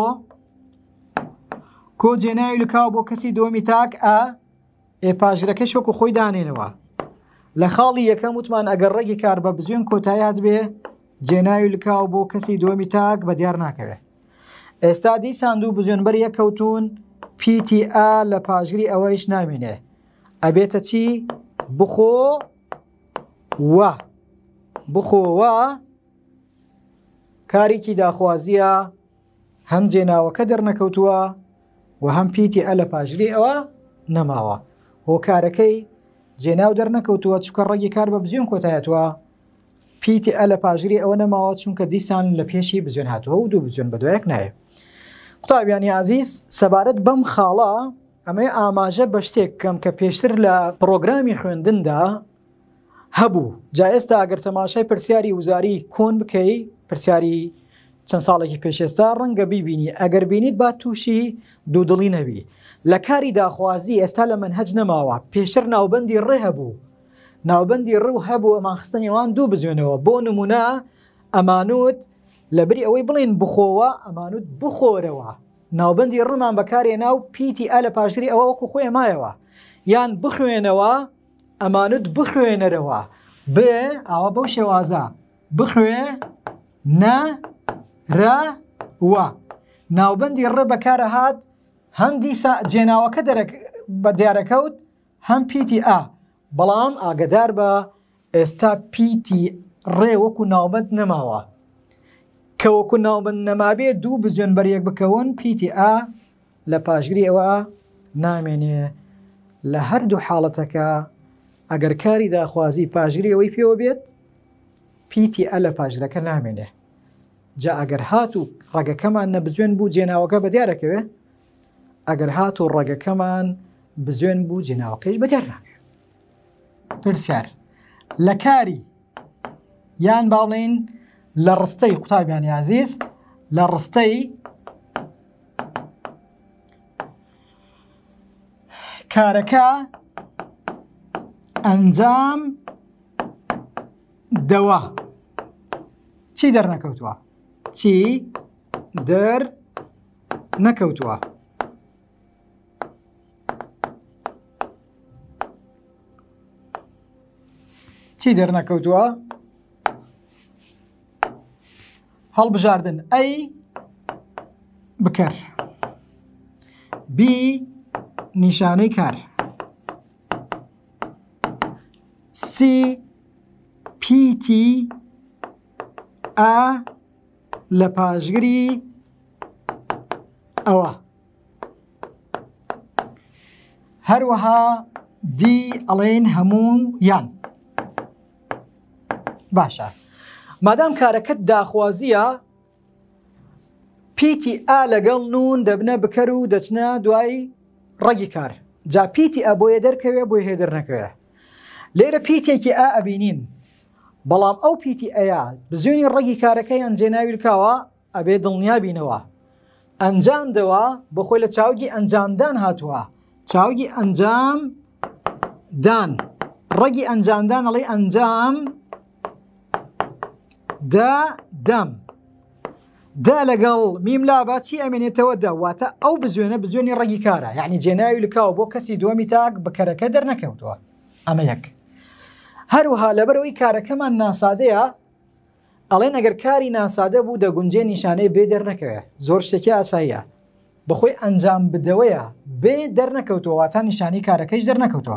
کۆ جێناوی لکاو بۆ کەسی دۆمی تاک ئا ئێ پاژرەکەش وەکو خۆی دانێنەوە لە خاڵی یەکەم وتمان ئەگەر ڕێگی کار بە بزوێن کۆتاییات بێ جێناوی لکاو بۆ کەسی دۆمی تاک بە دیار ناکەوێت ئێستا دیسان دوو بزوێنبەر یەکەوتون پیتی ئا لە پاشگری ئەوەیش نامێنێ ئەبێتە چی بخۆ وە بخۆوە کارێکی داخوازیە هەم جێناوەکە دەرنەکەوتووە و هەم پیتی ئە لە پاشگری ئەوە نەماوە هۆکارەکەی جێناو دەرنەکەوتووە چکە ڕێگی کار بە بزوێن کۆتایەتوە پیتی ئە لە پاشگری ئەوە نەماوە چونکە دیسان لە پێشی بزوێن هاتووە و دوو بزوێن بە دوایەک نایە قوتابیانی عزیز سەبارەت بەم خاڵە ئەمەی ئاماژە بە شتێک کەم کە پێشتر لە پرۆگرامی خوێندندا هەبوو جا ئێستا ئەگەر تەماشای پرسیاری وزاری کۆن بکەی پرسیاری چەند ساڵێکی پێشێستا ڕەنگە بیبینی ئەگەر بینیت با تووشی دوودڵی نەبی لە کاری داخوازی ئێستا لە منهەج نەماوە پێشتر ناوبەندی ڕێ هەبوو ناوبەندی ڕوو هەبوو ئەمان خستنیوان دوو بزوێنەوە بۆ نمونە ئەمانوت لەبری ئەوەی بڵێن بخۆوە ئەمانوت بخۆرەوە ناوبەندی ڕمان بەکارێ ناو پیتی ئا لە پاشگری ئەوە وەکو خۆی مایەوە یان بخوێنەوە ئەمانوت بخوێنەرەوە بێ ئەوە بەو شێوازە بخوێ نە رە وە ناوبەندی ڕێ بەکارە هات هەم دیسا جێناوەکە بە دیارەکەوت هەم پیتی ئا بەڵام ئاگدار بە ئێستا پیتی ڕێ وەکو ناوبەند نەماوە کە وەکو ناوبەند نەمابێ دوو بزوێن بەریەک بکەون پیتی ئا لە پاشگری ئەوە نامێنێ لە هەردوو حاڵەتەکە ئەگەر کاری داخوازی پاشگری ئەوەی پێوە بێت پیتی ئە لە پاشگرەکە نامێنێ جا ئەگەر هات و ڕێگەکەمان نەبزوێن بوو جێناوەکە بە دیارەکەوێ ئەگەر هات و ڕێگەکەمان بزوێن بوو جێناوەکەش بە دیار ناکەوێت پرسیار لە کاری یان باڵێن لە ڕستەی قوتابیانی عزیز لە ڕستەی کارەکە ئەنجام دەوە چی دەرنەکەوتووە چی دەر نەکەوتووە چی دەرنەکەوتووە هەڵبژاردن ئەی بکەر بی نیشانەی کار سی پیتی ئا لە پاشگری ئەوە هەروەها دی ئەڵێن هەموو یان باشە مادام کارەکەت داخوازیە پیتی ئا لەگەڵ نون دەبنە بکەر و دەچنە دوای ڕەگی کار جا پیتی ئە بۆیە دەرکەوێ بۆی هێدر نەکەوێ لێرە پیتێکی ئا ئەبینین بەڵام ئەو پیتی ئەیە بزوێنی ڕەگی کارەکەی ئەنجێناوی کاوە ئەبێ دڵنیا بینەوە ئەنجام دەوە بەخۆی لە چاوگی ئەنجامدان هاتووە چاوگی ئەنجام دان ڕەگی ئەنجامدان ئەڵێ ئەنجام دا دەم دا لەگەڵ میم لابا چی ئەمێنێتەوە دا واتە ئەو بزوێنە بزوێنی ڕەگی کارە یعنی جێناوی لکاوە بۆ کەسی دووەمی تاک بەکەرەکە دەرنەکەوتووە ئەمە یەک هەروها لەبەرەوەی کارەکەمان ناسادەیە ئەڵێن ئەگەر کاری ناسادە بوو دەگونجێ نیشانەی بێ دەرنەکەوێ زۆر شتێکی ئاساییە بەخۆی ئەنجام بدەوەیە بێ دەرنەکەوتووە واتە نیشانی کارەکەیش دەرنەکەوتووە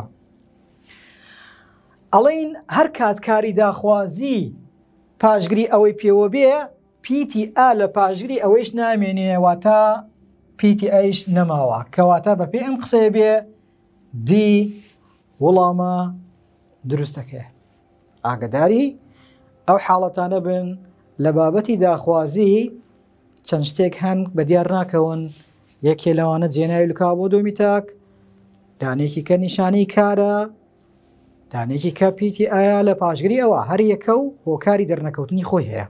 ئەڵێن هەر کاتکاری داخوازی پاشگری ئەوەی پێوە بێ پیتی ئا لە پاشگری ئەوەیش نامێنێ واتە پیتی ئەیش نەماوە کەواتە بەپێ ئەم قسەیە بێ دی وەڵامە دروستەکە ئاگداری ئەو حاڵەتانە بن لە بابەتی داخوازی چەند شتێک هەن بە دیار ناکەون یەکێ لەوانە جێناوی لکا بۆ دۆمی تاک دانێکی کە نیشانی کارە دانێکی کە پیتی ئایا لە پاشگری ئەوە هەر یەکە و هۆکاری دەرنەکەوتنی خۆی هەیە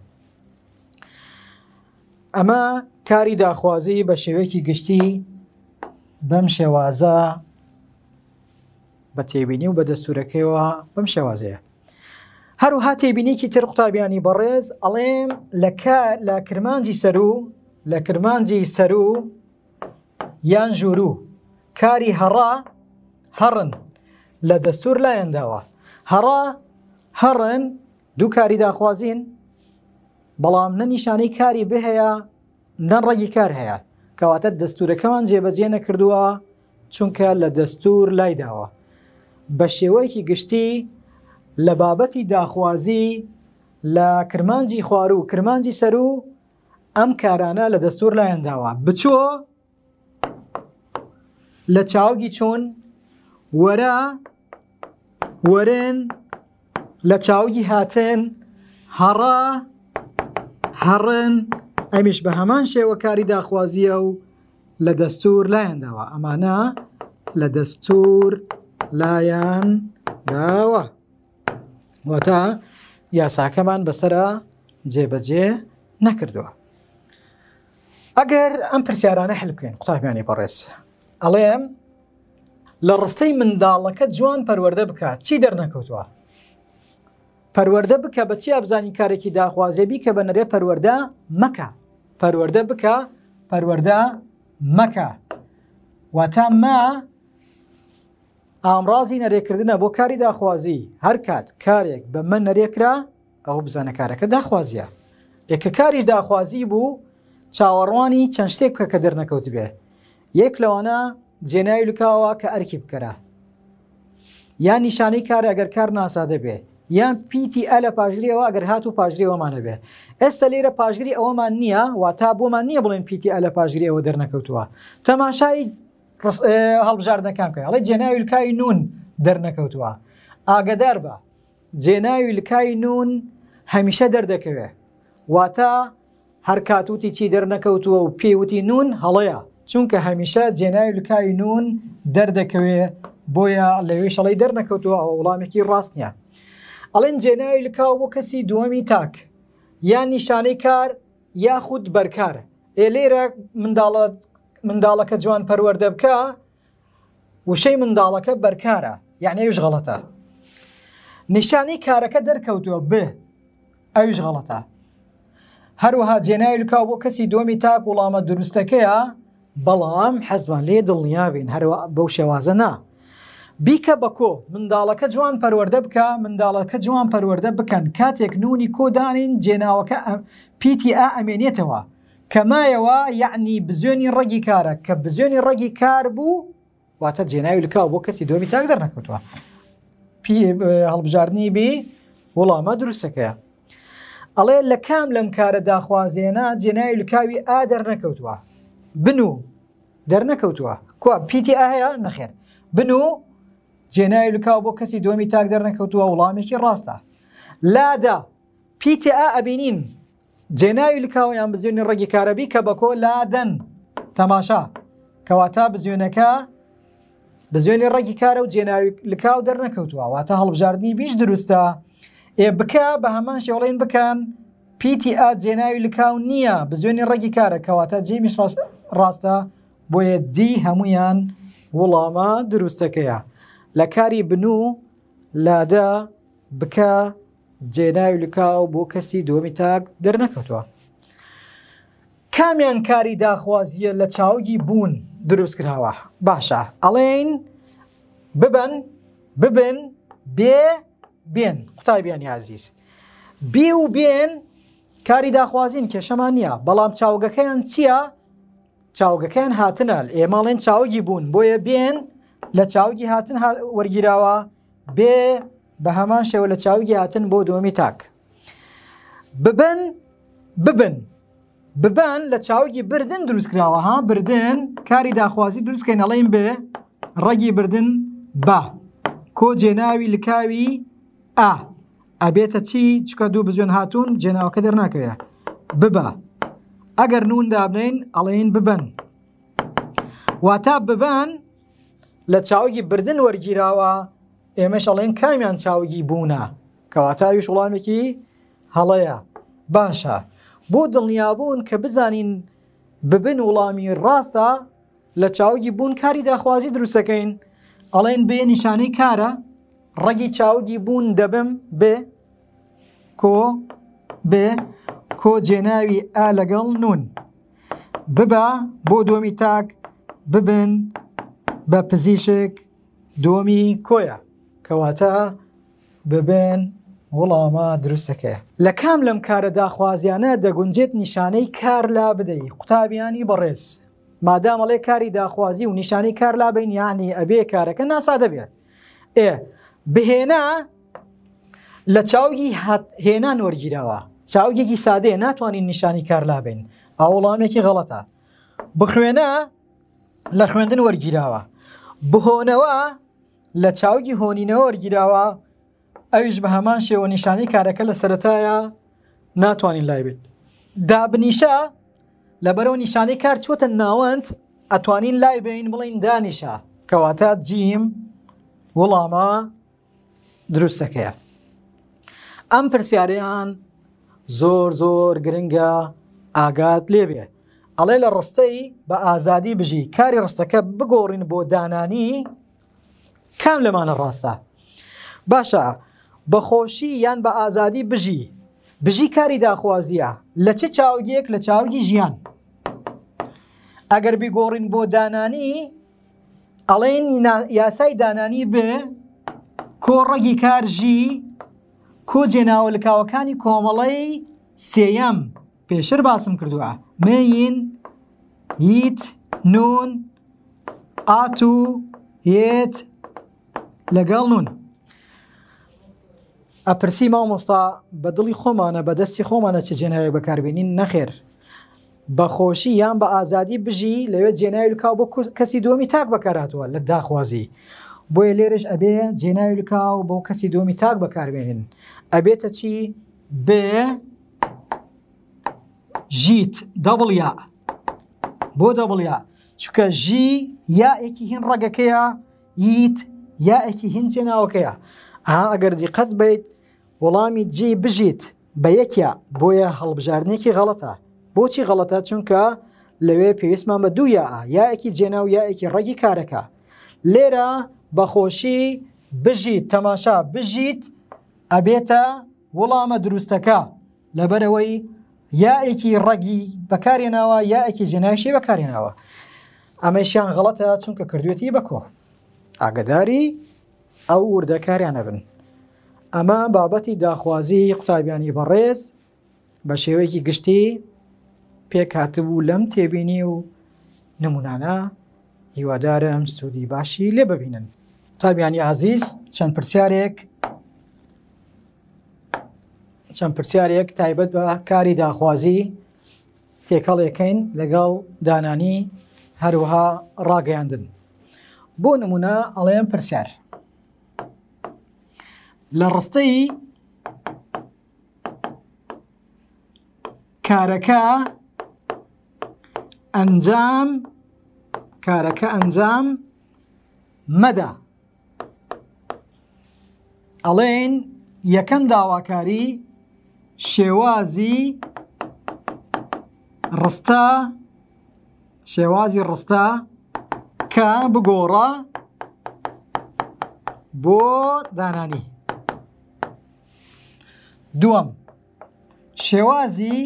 ئەمە کاری داخوازی بە شێوەیەکی گشتی بەم شێوازە بە تێبینی و بە دەستورەکەیەوە بەم شێوازەیە هەروها تێبینێکی تر قوتابیانی بەڕێز ئەڵێم لە کرمانجی سەرو لە کرمانجی سەرو یان ژوورو کاری هەڕا هەڕن لە دەستور لایەنداوە هەڕا هەڕن دوو کاری داخوازین بەڵام نە نیشانەی کاری بهەیە نە ڕەگی کار هەیە کەواتە دەستورەکەمان جێبەجێ نەکردووە چونکە لە دەستور لایداوە بە شێوەیەکی گشتی لە بابەتی داخوازی لە کرمانجی خوار و کرمانجی سەرو ئەم کارانە لە دەستور لایەنداوە بچووە لە چاوگی چوون وەرە وەرن لە چاوگی هاتن هەڕا هەڕن ئەمیش بە هەمان شێوە کاری داخوازیە و لە دەستور لایەنداوە ئەمانە لە دەستور لایەن داوە واتە یاساکەمان بەسەرە جێبەجێ نەکردووە ئەگەر ئەم پرسیارانە حل بکەین قوتابیانی بەڕێز ئەڵێم لە ڕستەی منداڵەکە جوان پەروەردە بکات چی دەرنەکەوتووە پەروەردە بکە بە چی ئەبزانی کارێکی داخوازێبی کە بە نەرێ پەروەردە مەکە پەروەردە بکە پەروەردە مەکە واتە ما ئامڕازی نەرێکردنە بۆ کاری داخوازی هەر کات کارێک بە من نەرێکرا ئەو بزانە کارەکە داخوازیە یەکە کاریش داخوازی بوو چاوەڕوانی چەند شتێک بکە کە دەرنەکەوت بێ یەک لەوانە جێناوی لکاوە کە ئەرکی بکەرە یان نیشانەی کارە ئەگەر کار ناسادە بێ یان پیتی ئە لە پاژریەوە ئەگەر هات و پاژری ئەومانە بێ ئێستا لێرە پاژری ئەوەمان نییە واتا بۆمان نییە بڵێن پیتی ئە لە پاژری ئەوە دەرنەکەوتووە تەماشای هەڵبژاردنەکان کە ئەڵێ جێناوی لکای نون دەرنەکەوتووە ئاگدار بە جێناوی لکای نون هەمیشە دەردەکەوێ واتە هەر کاتوتی چی دەرنەکەوتووە و پێوتی نون هەڵەیە چونکە هەمیشە جێناوی لکای نون دەردەکەوێ بۆیە لەوێ شەڵی دەرنەکەوتووە ئەو وڵامێکی ڕاست نییە ئەڵێن جێناوی لکاو بۆ کەسی دووەمی تاک یان نیشانەی کار یاخود بەرکار ئێ لێرە منداڵەت منداڵەکە جوان پەروەردە بکە وشەی منداڵەکە بەرکارە یعنی ئەوش غەڵەتە نیشانەی کارەکە دەرکەوتووە ب ئەوش غەڵەتە هەروەها جێناوی لکاو بۆ کەسی دووەمی تاک وڵامە دروستەکەیە بەڵام حەزمان لێ دڵنیابین هەروە بەو شێوازە نا بیکە بەکۆ منداڵەکە جوان پەروەردە بکە منداڵەکە جوان پەروەردە بکەن کاتێک نونی کۆدانین جێناوەکە پیتی ئا ئەمێنێتەوە کەمایەوە یعنی بزوێنی ڕەگی کارە کە بزوێنی ڕەگی کار بوو واتە جێناوی لکاو بۆ کەسی دووەمی تاک دەرنەکەوتووە هەڵبژاردننی بێ وەڵامە دروستەکەیە ئەڵێ لە کام لەم کارە داخوازێنە جێناوی لکاوی ئا دەرنەکەوتووە بنوو دەرنەکەوتووە کو پیتی ئا هەیە نەخێر بنوو جێناوی لکاو بۆ کەسی دووەمی تاک دەرنەکەوتووە وڵامێکی ڕاستە لادا پیتی ئا ئەبینین جێناوی لکاویان بزیێنی ڕێگی کارەبی کە بەکۆ لادەن تەماشا کەواتە بزیێنەکە بزیێنی ڕێگی کارە و جێناوی لکاو دەرنەکەوتووە واتە هەڵبژاردننی بیش دروستە ئێ بکە بە هەمان شێوەڵێن بکەن پیتی ئا جێناوی لکاو نییە بزیێنی ڕێگی کارە کەواتە جێمیش ڕاستە بۆیە دی هەمویان وڵامە دروستەکەیە لە کاری بنوو لادە بکە جێناوی لکاو بۆ کەسی دووەمی تاک دەرنەکەوتووە کامیان کاری داخوازیە لە چاوگی بوون دروست کراوە باشە ئەڵێن ببن ببن بێ بێن قوتابیانی عزیز بێ و بێن کاری داخوازین کێشەمان نییە بەڵام چاوگەکەیان چییە؟ چاوگەکەیان هاتنە ئێماڵێن چاوگی بوون بۆیە بێن لە چاوگی هاتن وەرگیراوە بێ بە هەمان شێوە لە چاوگی هاتن بۆ دووەمی تاک ببن ببن ببن لە چاوگی بردن دروست کراوە ها بردن کاری داخوازی دروستکەین ئەڵێن بێ ڕەگی بردن بە کۆ جێناوی لکاوی ئا ئەبێتە چی چکە دوو بزوێن هاتوون جێناوەکە دەرناکەوێ ببە ئەگەر نون دابنین ئەڵێن ببن واتە ببن لە چاوگی بردن وەرگیراوە ئێمەش ئەڵێن کامیان چاوگی بوونە کەواتاویش وڵامێکی هەڵەیە باشە بۆ دڵنیابوون کە بزانین ببن وڵامی ڕاستە لە چاوگی بوون کاری داخوازی دروستەکەین ئەڵێن بێ نیشانەی کارە ڕەگی چاوگی بوون دەبم بێ کۆ بێ کۆ جێناوی ئا لەگەڵ نون ببە بۆ دووەمی تاک ببن بە پزیشک دووەمی کۆیە کەواتە ببن وڵامە دروستەکەیە لە کام لەم کارە داخوازیانە دەگونجێت نیشانەی کار لا بدەی قوتابیانی بەڕێز مادامەڵێ کاری داخوازی و نیشانەی کار لا بین یعنی ئەبێ کارەکە ناسا دەبێت ئێ بهێنا لە چاوگی هێنان وەرگیراوە چاوگێکی سادەیە ناتوانین نیشانی کار لا بین ئەو وڵامێکی غەڵەتە بخوێنە لە خوێندن وەرگیراوە بهۆنەوە لە چاوگی هۆنینەوە وەرگیراوە ئەویش بە هەمان شێوە نیشانەی کارەکە لە سەرەتایە ناتوانین لای بێت دابنیشە لەبەرەوە نیشانەی کار چۆتە ناوەند ئەتوانین لای بین بڵین دانیشە کەواتە جیم وڵامە دروستەکەیە ئەم پرسیارەیان زۆر زۆر گرنگە ئاگات لێبێ ئەڵێ لە ڕستەی بە ئازادی بژی کاری ڕستەکە بگۆڕین بۆ دانانی کام لەمانە ڕاستە باشە بەخۆشی یان بە ئازادی بژی بژی کاری داخوازیە لە چه چاوگێک لە چاوگی ژیان ئەگەر بیگۆڕین بۆ دانانی ئەڵێن یاسای دانانی بێ کۆڕەگی کارژی کۆ جێناوە لکاوەکانی کۆمەڵەی سێیەم پێشتر باسم کردووە مین هیت نون ئات و هێت لەگەڵ نون ئەپرسی مامۆستا بە دڵی خۆمانە بە دەستی خۆمانە چه جێناوی بەکاربێنین نەخێر بەخۆشی یان بە ئازادی بژی لەوێت جێناوی لکاو بۆ کەسی دووەمی تاک بەکارهاتووە لە داخوازی بۆیە لێرش ئەبێ جێناوی لکاو بۆ کەسی دووەمی تاک بەکاربێنین ئەبێتە چی بێ ژیت دەبڵیا بۆ دەبڵیا چکە ژی یائێکی هین ڕەگەکەیە ییت یائێکی هین جێناوەکەیە ئەها ئەگەر دیقەت بیت وەڵامی جێ بژیت بە یەکە بۆیە هەڵبژاردنێکی غەڵەتە بۆچی غەڵەتە چونکە لەوێ پێویستمان بە دوو یاە یائێکی جێناو یائێکی ڕێگی کارەکە لێرە بەخۆشی بژیت تەماشا بژیت ئەبێتە وەڵامە دروستەکە لەبەرەوەی یائێکی ڕەگی بەکارێناوە یائێکی جێناویشی بەکارێناوە ئەمەشیان غەڵەتە چونکە کردوێتی بەکۆ ئاگداری ئەو وردەکاریانە بن ئەمە بابەتی داخوازی قوتابیانی بەڕێز بە شێوەیەکی گشتی پێکاتبوو لەم تێبینی و نمونانە هیوادارم سوودی باشی لێ ببینن قوتابیانی عزیز چەند پرسیارێک چەند پرسیارێک تایبەت بە کاری داخوازی تێکەڵێکین لەگەڵ دانانی هەروەها ڕاگەیاندن بۆ نمونە ئەڵێم پرسیار لە ڕستەی کارەکە ئەنجام کارەکە ئەنجام مەدە. ئەڵێن یەکەم داواکاری شێوازی ڕستە شێوازی ڕستە کە بگۆڕە بۆ دانانی. دووەم شێوازی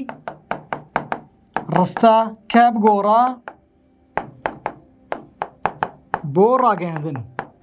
ڕستە کە بگۆڕە بۆ ڕاگەیاندن.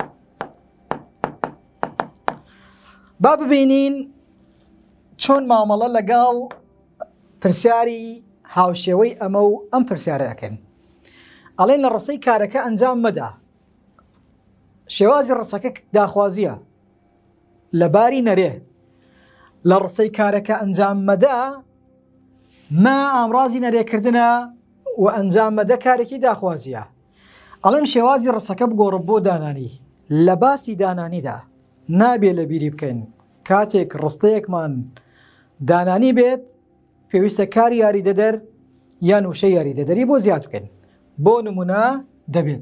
با ببینین چۆن مامەڵە لەگەڵ پرسیاری هاوشێوەی ئەمە و ئەم پرسیارە دەکەن. ئەڵێن لە ڕستەی کارەکە ئەنجام مەدە. شێوازی ڕستەکە داخوازیە لەباری نەرێ. لە ڕستەی کارەکە ئەنجام مەدە ما ئامڕازی نەرێکردنە و ئەنجام مەدە کارێکی داخوازیە. ئەڵێم شێوازی ڕستەکە بگۆڕە بۆ دانانی. لە باسی دانانیدا نابێت لە بیری بکەین کاتێک ڕستەیەکمان دانانی بێت پێویستە کاری یاریدەدەر یان وشەی یاریدەدەری بۆ زیاد بکەین. بۆ نمونە دەبێت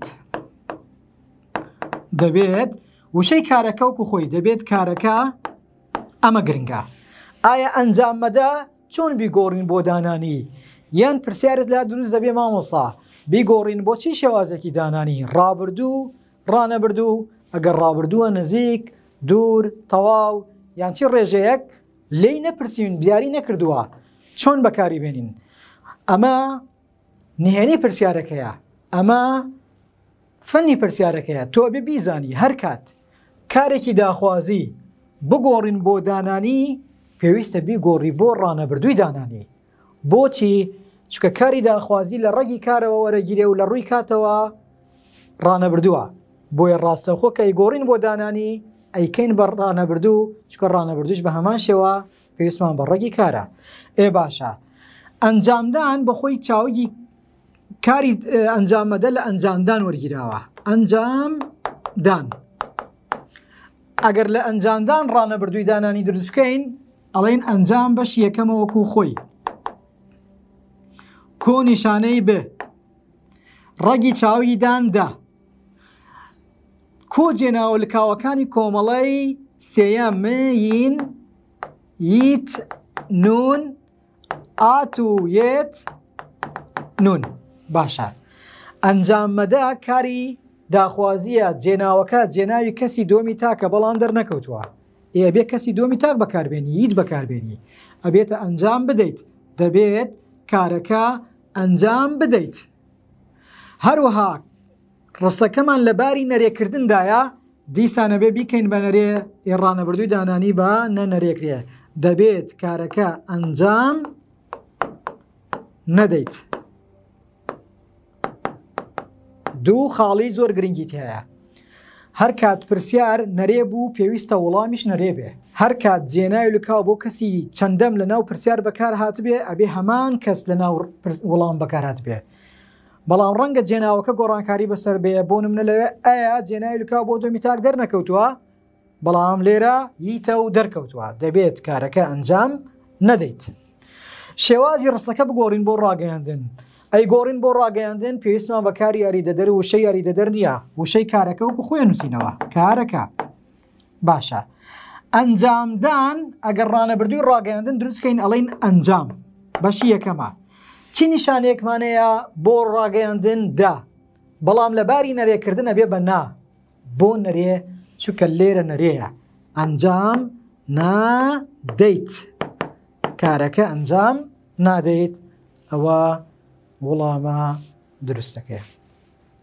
دەبێت وشەی کارەکە وەکو خۆی دەبێت کارەکە ئەمە گرنگە. ئایا ئەنجام مەدە چۆن بیگۆڕین بۆ دانانی؟ یان پرسیارت لا دروست دەبێ مامۆستا بیگۆڕین بۆ چی شێوازێکی دانانی؟ ڕابردوو ڕانەبردوو، ئەگەر ڕابردووە نزیک دوور تەواو یان چی ڕێژەیەک لێی نەپرسین دیاری نەکردووە چۆن بەکاری بێنین. ئەمە نهێنی پرسیارەکەیە، ئەمە فەنی پرسیارەکەیە. تۆ بێ بیزانی هەر کات کارێکی داخوازی بگۆڕین بۆ دانانی پێویستە بیگۆڕی بۆ ڕانەبردووی دانانی. بۆچی؟ چکە کاری داخوازی لە ڕێگی کارەوە وەرەگیرێ و لە ڕووی کاتەوە ڕانەبردووە. بۆیە ڕاستەوخۆ کە ئەیگۆڕین بۆ دانانی ئەیکەین بە ڕانەبردوو، چکە ڕانەبردووش بە هەمان شێوە پێویستمان بە ڕێگی کارە. ئێ باشە ئەنجامدان بەخۆی چاوەگی کاری ئەنجامەدە لە ئەنجامدان وەرگیراوە. ئەنجامدان ئەگەر لە ئەنجامدان ڕانەبردووی دانانی دروست بکەین ئەڵێن ئەنجام بەشی یەکەمە وەکو خۆی کۆ نیشانەی ب ڕەگی چاوی داندا کۆ جێناوەلکاوەکانی کۆمەڵەی سێیەم ین ییت نون ئات و یێت نون. باشە ئەنجام مەدە کاری داخوازیە جێناوەکە جێناوی کەسی دۆمی تاکە بەڵام دەرنەکەوتووە. ئێبێ کەسی دۆمی تاک بەکاربێنی ییت بەکاربێنی ئەبێتە ئەنجام بدەیت، دەبێت کارەکە ئەنجام بدەیت. هەروەها ڕستەکەمان لەباری نەرێکردندایە دیسانە بێ بیکەین بە نەرێ ئێڕانەبردووی دانانی بە نە نەرێکرێ دەبێت کارەکە ئەنجام نەدەیت. دوو خاڵی زۆر گرنگی هەیە. هەر کات پرسیار نەرێ بوو پێویستە وەڵامیش نەرێ بێ. هەر کات جێناوی لکاو بۆ کەسی چەندەم لە ناو پرسیار بەکار هاتبێ ئەبێ هەمان کەس لە ناو وەڵام بەکارات بێ. بەڵام ڕەنگە جێناوەکە گۆڕانکاری بەسەر بێ بۆ نمونە لەوێ ئایا جێناوی لکاو بۆ دۆمی تاک دەرنەکەوتووە بەڵام لێرە ییتە و دەرکەوتووە دەبێت کارەکە ئەنجام نەدەیت. شێوازی ڕستەکە بگۆڕین بۆ ڕاگەیاندن. ئەی گۆڕین بۆ ڕاگەیاندن پێویستمان بەکاری یاریدەدەر و وشەی یاریدەدەر نییە، وشەی کارەکە وەکو خۆیان نووسینەوە کارەکە. باشە ئەنجامدان ئەگەر ڕانەبردووی ڕاگەیاندن دروستکەین ئەڵێن ئەنجام بەشی یەکەمە. چی نیشانەیەکمانەیە بۆ ڕاگەیاندن دا بەڵام لەباری نەرێکردنە بێ بە نا بۆ نەرێ چووکە لێرە نەرێیە. ئەنجام نادەیت کارەکە ئەنجام نادەیت ئەوە وەڵامە دروستەکەیە.